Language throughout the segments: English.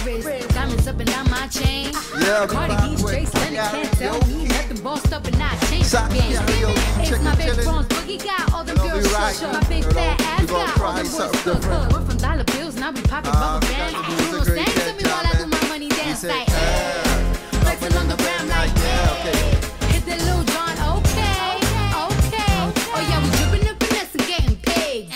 wrist, diamonds up and down my chain. Yeah, Cardi B straight stunning, can't tell me nothing. Bossed up and I changed the game. It's my big bronze boogie got all them girls shook. My big fat ass got all them boys cook. We're from dollar bills, now we popping rubber bands. You know, stand to me while I do my money dance like, flexing on the ground like, hit that Lil Jon, okay. Oh yeah, we dripping and finesse and getting paid.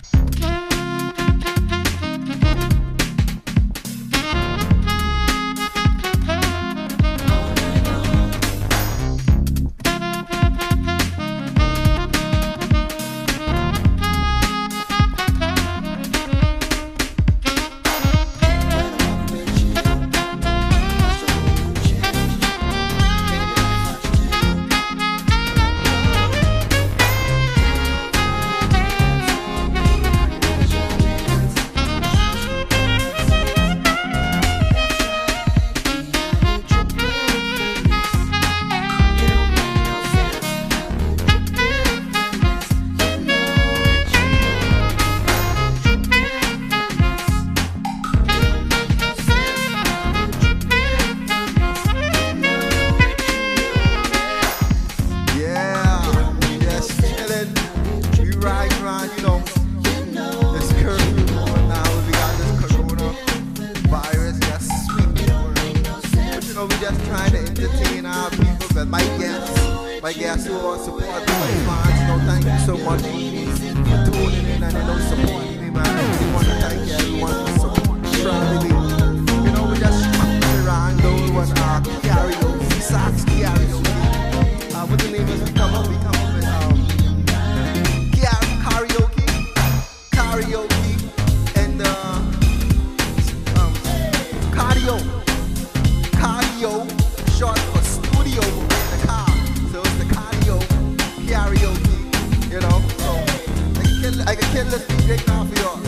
We just trying to entertain our people, but my guests who are supporting my fans, thank you so much for tuning in and supporting me, man. We want to thank everyone for supporting me. We just around those one karaoke, sax karaoke. What the name is? We come up with karaoke, and cardio, short for studio in the car. So it's the cardio, karaoke, so I can kill this beat right now for y'all.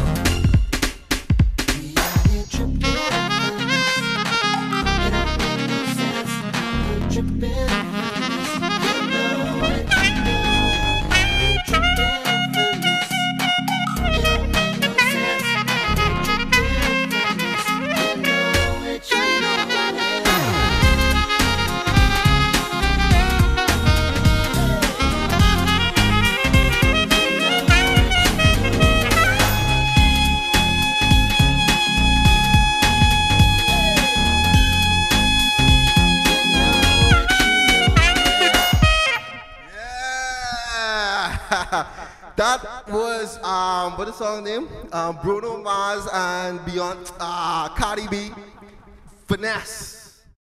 That was what is the song name? Bruno Mars and Beyond, Cardi B, Finesse.